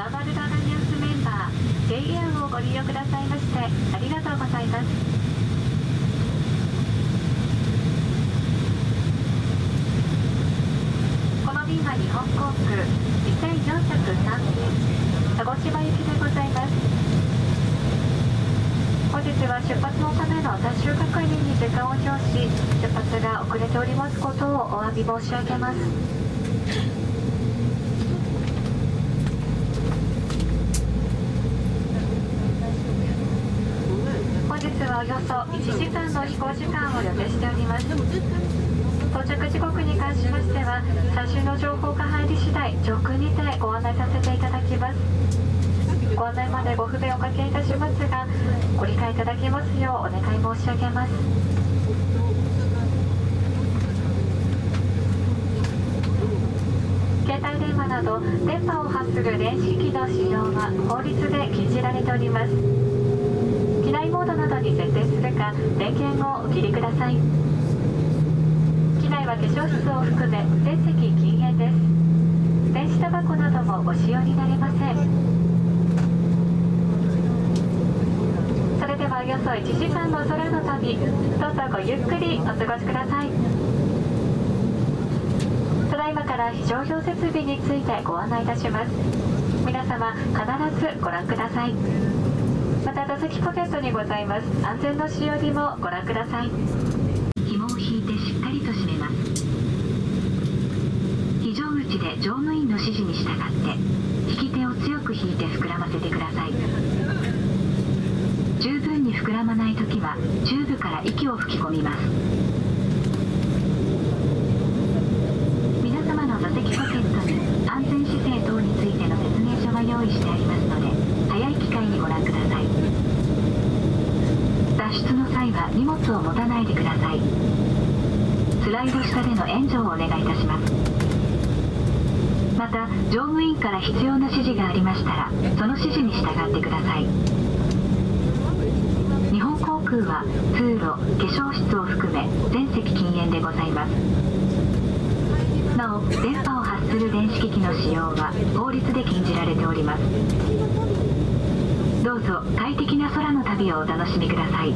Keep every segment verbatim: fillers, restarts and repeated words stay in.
ワーワールドアライアンスメンバー ジェイエー をご利用くださいましてありがとうございます。この便は日本航空にせんよんひゃくさん便鹿児島行きでございます。本日は出発のための最終確認に時間を要し、出発が遅れておりますことをお詫び申し上げます。本日はおよそいちじかんの飛行時間を予定しております。到着時刻に関しましては、最新の情報が入り次第、上空にてご案内させていただきます。ご案内までご不便をおかけいたしますが、ご理解いただけますようお願い申し上げます。携帯電話など電波を発する電子機器の使用は法律で禁じられております。機内モードなどに設定するか、電源をお切りください。機内は化粧室を含め全席禁煙です。電子タバコなどもご使用になれません。それではおよそいちじかんの空の旅、どうぞごゆっくりお過ごしください。ただいまから非常用設備についてご案内いたします。皆様必ずご覧ください。また座席ポケットにございます安全のしおりもご覧ください。紐を引いてしっかりと締めます。非常口で乗務員の指示に従って引き手を強く引いて膨らませてください。十分に膨らまないときはチューブから息を吹き込みます。皆様の座席ポケットに安全姿勢等についての説明書が用意してありますので、早い機会にご覧ください。脱出の際は荷物を持たないでください。スライド下での援助をお願いいたします。また乗務員から必要な指示がありましたら、その指示に従ってください。日本航空は通路、化粧室を含め全席禁煙でございます。なお電波を発する電子機器の使用は法律で禁じられております。どうぞ快適な空の旅をお楽しみください。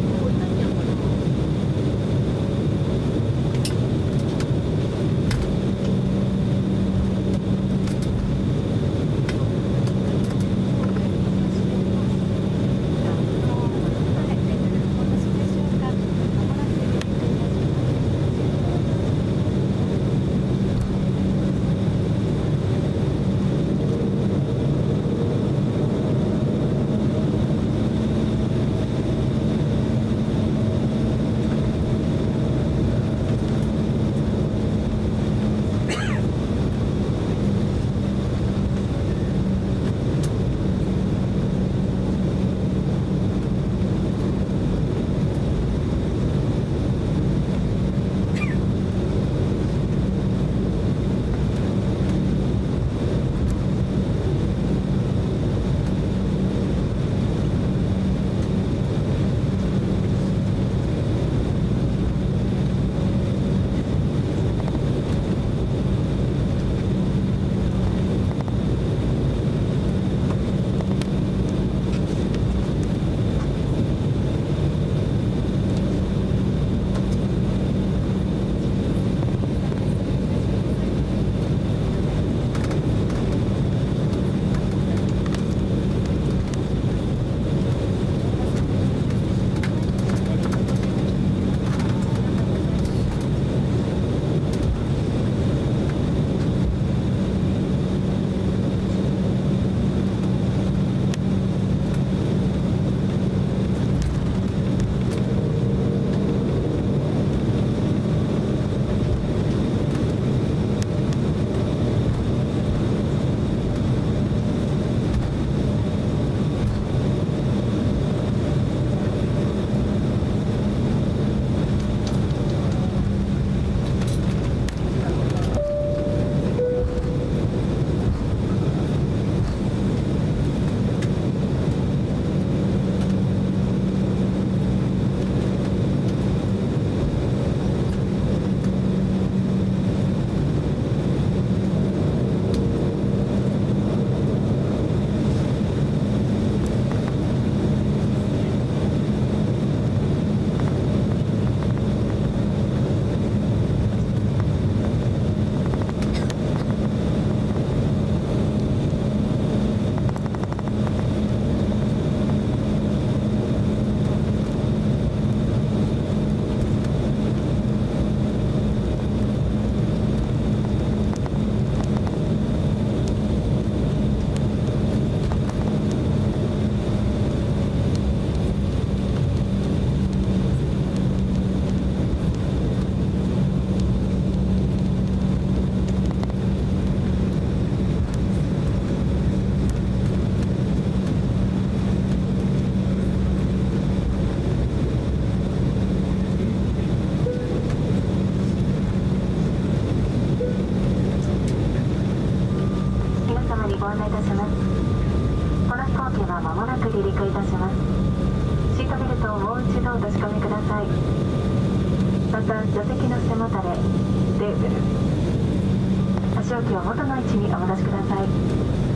ご案内いたします。この飛行機は間もなく離陸いたします。シートベルトをもう一度お確かめください。また座席の背もたれ、テーブル、足置きを元の位置にお戻しください。